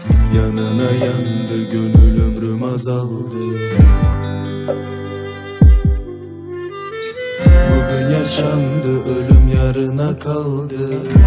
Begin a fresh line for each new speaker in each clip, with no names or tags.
Yanına yandı gönül, ömrüm azaldı. Bugün yaşandı, ölüm yarına kaldı.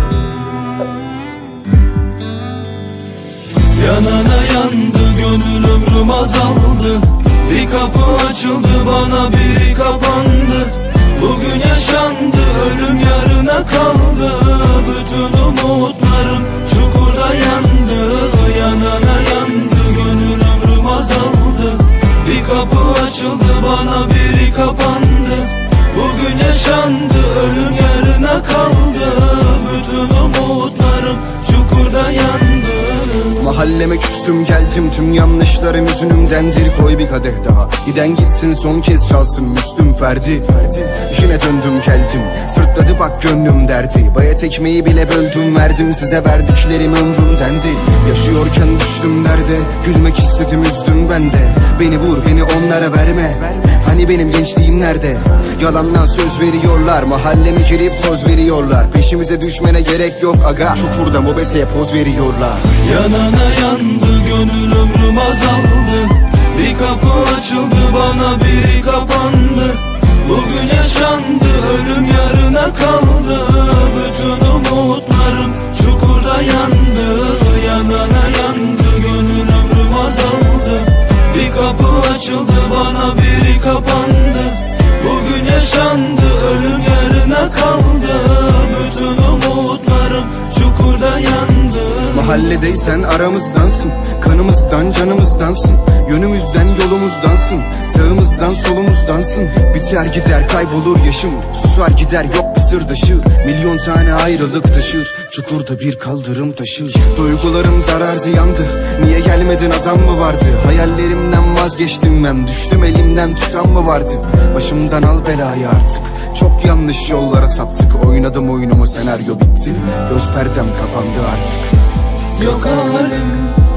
Yanına yandı gönül, ömrüm azaldı. Bir kapı açıldı bana, biri kapandı. Bugün yaşandı, ölüm yarına kaldı. Bütün umutlarım çukurda yandı. Yanına yandı gönül, ömrüm azaldı. Bir kapı açıldı bana, biri kapandı. Bugün yaşandı, ölüm yarına kaldı. Bütün umutlarım çukurda yandı.
Mahalleme küstüm geldim, tüm yanlışlarım yüzünümdendir. Koy bir kadeh daha, giden gitsin, son kez çalsın Müslüm Ferdi. Yine döndüm geldim, sırtladı bak gönlüm derdi. Bayat ekmeği bile böldüm verdim, size verdiklerim ömrümdendi. Yaşıyorken düştüm derde, gülmek istedim üzdüm ben de. Beni vur, beni onlara verme. Hani benim gençliğim nerede? Yalandan söz veriyorlar, mahalleme girip toz veriyorlar. Peşimize düşmene gerek yok aga, çukurda mobeseye poz veriyorlar.
Yanına yandı gönül, ömrüm azaldı. Bir kapı açıldı bana, biri kapandı. Bugün yaşandı, ölüm yarına kaldı. Bütün umutlarım çukurda yandı. Yanına yandı gönül, ömrüm azaldı. Bir kapı açıldı bana, biri kapandı. Bugün yaşandı, ölüm yarına kaldı. Bütün umutlarım çukurda yandı.
Mahalledeysen aramızdansın, kanımızdan canımızdansın. Yönümüzden yolumuzdansın, sağımızdan solumuzdansın. Biter gider kaybolur yaşım, susar gider yok bir sırdaşı. Milyon tane ayrılık taşır, çukurda bir kaldırım taşır. Duygularım zarar ziyandı, niye gelmedin azam mı vardı? Hayallerimden vazgeçtim ben, düştüm elimden tutan mı vardı? Başımdan al belayı artık, çok yanlış yollara saptık. Oynadım oyunumu, senaryo bitti, göz perdem kapandı artık.
Yok halim,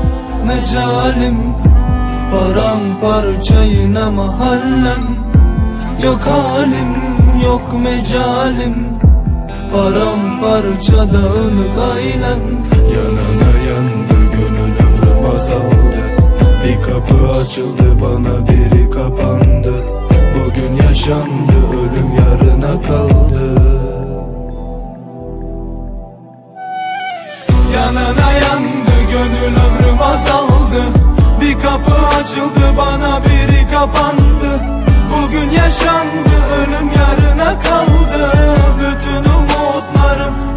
mecalim, paramparça yine mahallem. Yok halim, yok mecalim, paramparça dağınık ailem. Yanına yandı gönül, ömrüm azaldı. Bir kapı açıldı bana, biri kapandı. Bugün yaşandı, ölüm yarına kaldı. Yanına yandı gönül, ömrüm azaldı. Bir kapı açıldı bana, biri kapandı. Bugün yaşandı, ölüm yarına kaldı. Bütün umutlarım